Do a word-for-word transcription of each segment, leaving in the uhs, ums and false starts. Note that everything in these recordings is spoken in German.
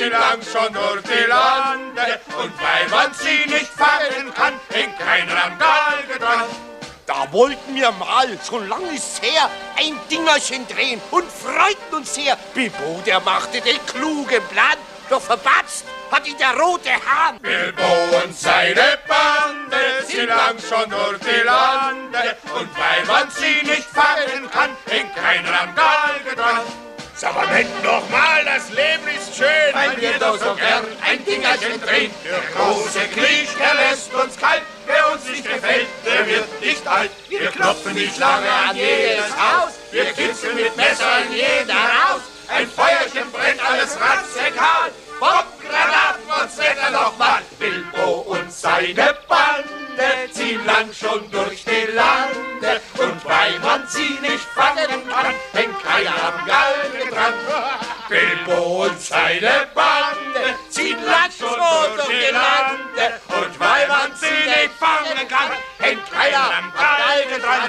sie lang schon durch die Lande. Und weil man sie nicht fangen kann, hängt keiner am Galgen dran. Da wollten wir mal, so lang ist's her, ein Dingerchen drehen und freuten uns sehr. Bilbo, der machte den klugen Plan, doch verbatzt hat ihn der rote Hahn. Bilbo und seine Bande sind lang schon durch die Lande. Und weil man sie nicht fangen kann, hängt keiner am Galgen dran. Moment noch mal, das Leben ist schön, weil wir doch so gern ein Dingerchen drehen. Der große Krieg, der lässt uns kalt, wer uns nicht gefällt, der wird nicht alt. Wir klopfen nicht lange an jedes Haus, wir kitzeln mit Messern jeden raus. Ein Feuerchen brennt alles ratzegal, Bombgranaten und Wetter noch mal. Bilbo und seine Bande ziehen lang schon durch die Lande. Und weil man sie nicht fangen kann, hängt keiner am Galgen dran. Bilbo und seine Bande ziehen lang schon durch die Lande. Und weil man sie nicht fangen kann, hängt keiner am Galgen dran.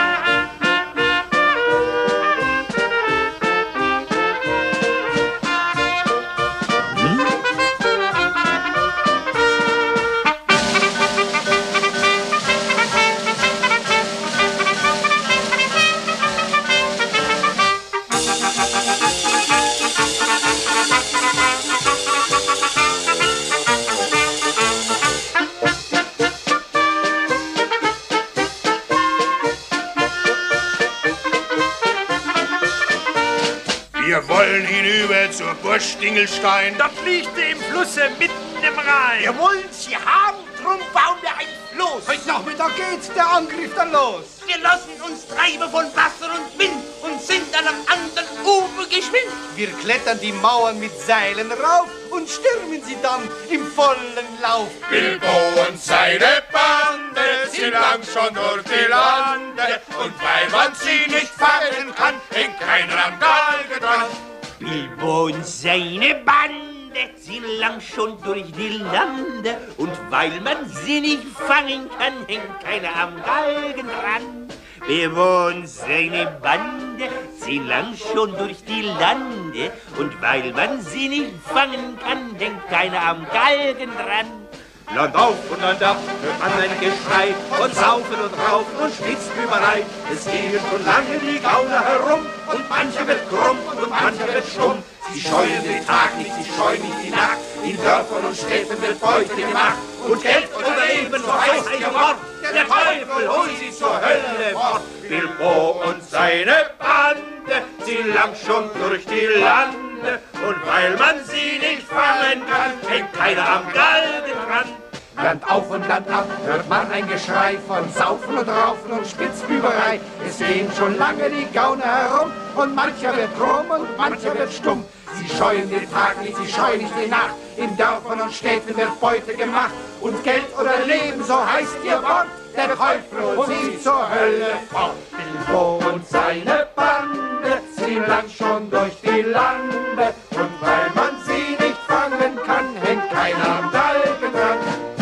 Wir wollen hinüber zur Burg Dingelstein. Dort liegt sie im Flusse mitten im Rhein. Wir wollen sie haben, drum bauen wir ein Floß. Heute Nachmittag geht's, der Angriff dann los. Wir lassen uns treiben von Wasser und Wind und sind an einem anderen Ufer geschwind. Wir klettern die Mauern mit Seilen rauf und stürmen sie dann im vollen Lauf. Bilbo und seine Bande sind lang schon durch die Lande. Und weil man sie nicht fangen kann, hängt keiner am Galgen dran. Bilbo und seine Bande sind lang schon durch die Lande. Und weil man sie nicht fangen kann, hängt keiner am Galgen dran. Bilbo und seine Bande sind lang schon durch die Lande. Und weil man sie nicht fangen kann, hängt keiner am Galgen dran. Land auf und Land ab, hört man ein Geschrei von Saufen und Raufen und Spitzbüberei. Es gehen schon lange die Gauner herum und mancher wird krumm und mancher wird stumm. Sie scheuen den Tag nicht, sie scheuen nicht die Nacht. In Dörfern und Städten wird Beute gemacht und Geld oder Leben, so heißt ihr Wort. Der Teufel holt sie zur Hölle fort. Bilbo und seine Bande ziehen lang schon durch die Lande. Und weil man sie nicht fangen kann, hängt keiner am Galgen dran. Land auf und Land ab hört man ein Geschrei von Saufen und Raufen und Spitzbüberei. Es gehen schon lange die Gauner herum und mancher wird krumm und mancher wird stumm. Sie scheuen den Tag nicht, sie scheuen nicht die Nacht. In Dörfern und Städten wird Beute gemacht und Geld oder Leben, so heißt ihr Wort. Der Teufel holt sie zur Hölle fort. Bilbo und seine Bande ziehen lang schon durch die Lande. Und weil man sie nicht fangen kann, hängt keiner am Galgen dran.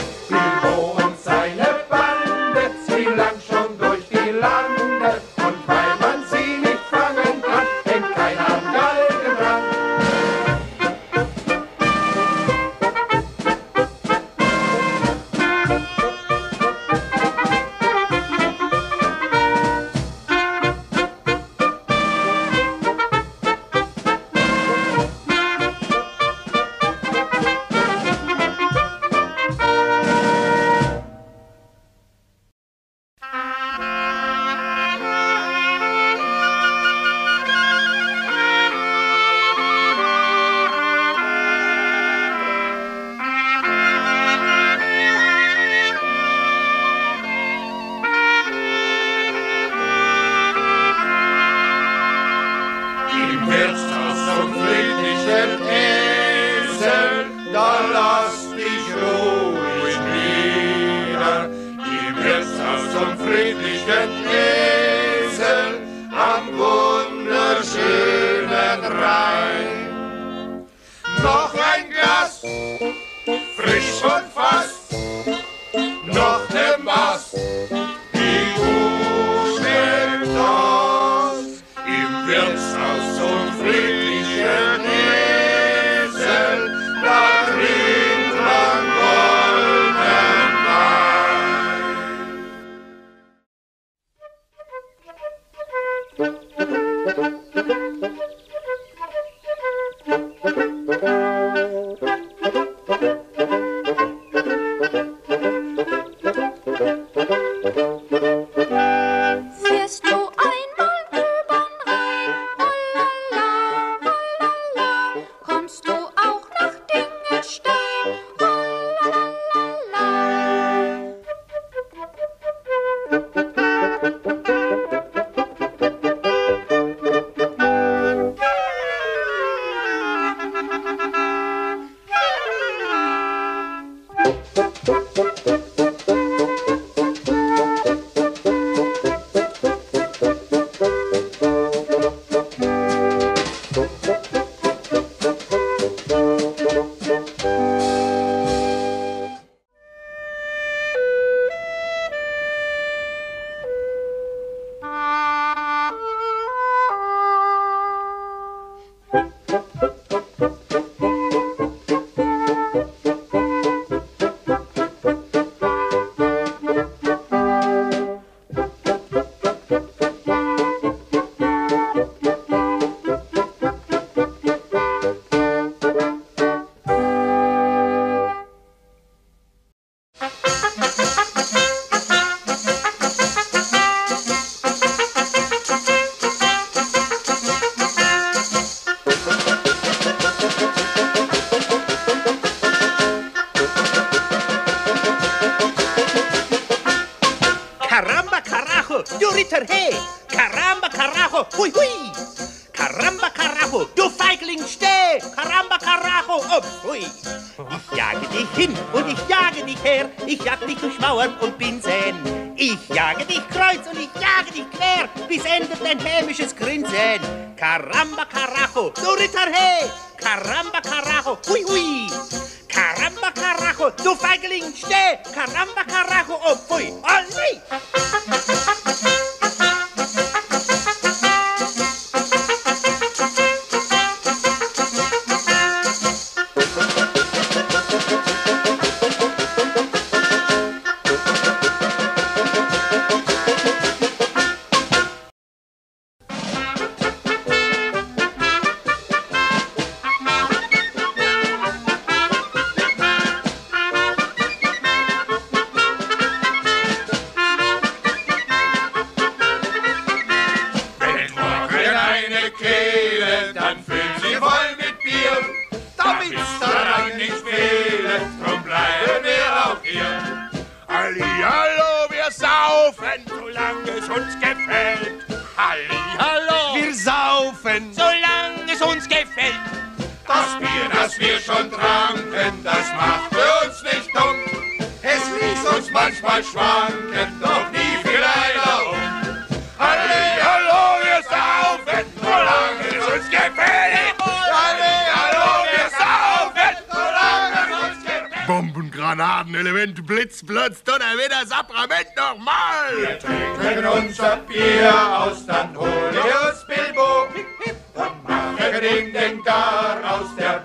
Bilbo und seine Bande ziehen lang schon durch die Lande. Und weil man sie nicht fangen kann, hängt keiner am Galgen dran. Fährst du einmal übern Rhein, hollala, hollala, kommst du auch nach Dingelstein, hollalala. Caramba, carajo, du Ritter, hey! Caramba, carajo, hui, hui! Caramba, carajo, du Feigling, steh! Caramba, carajo, oh, hui! Ich jage dich hin und ich jage dich her, ich jag dich durch Mauern und Binsen. Ich jage dich kreuz und ich jage dich quer, bis endet dein hämisches Grinsen. Caramba, carajo, du Ritter, hey! Caramba, carajo, hui, hui! Caramba, carajo, du Feigling, steh! Caramba, carajo, oh, pfui! Oh, nee! Kehle, dann füllt sie voll mit Bier. Damit's daran nicht fehlen, drum bleiben wir auch hier. Hallihallo, wir saufen, solange es uns gefällt. Hallihallo, wir saufen, solange es uns gefällt. Das Bier, das wir schon tranken, das macht für uns nicht dumm. Es ließ uns manchmal schwanken, doch nie fiel einer um. Hallihallo, wir saufen, solange es uns gefällt. Hallihallo, wir saufen, solange es uns gefällt. Bomben, Granaten, Elemente, Blitz, Blitz, Donnerwetter, Sakrament nochmal! Wir trinken unser Bier aus, dann holen wir uns Bilbo und machen den Ding daraus, der